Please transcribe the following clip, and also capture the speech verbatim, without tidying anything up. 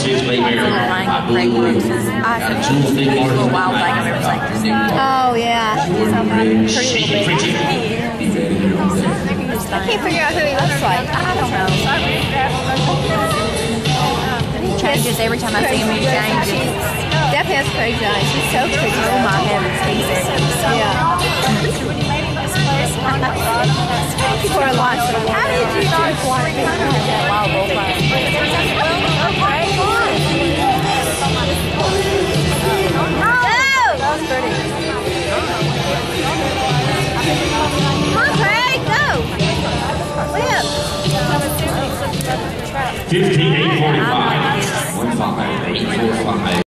participate here. I believe we're got a two big marks. Oh, yeah. She can preach it. I can't figure out who he looks like. I don't know. He changes every time I see him. He changes. Depp has crazy eyes. He's so pretty. Oh my heavens, he's there. Yeah. People are lost. How did you do one? Wild bullfrog. That was pretty. Come on, Craig, go. Flip. fifteen eight forty-five. one five eight four five.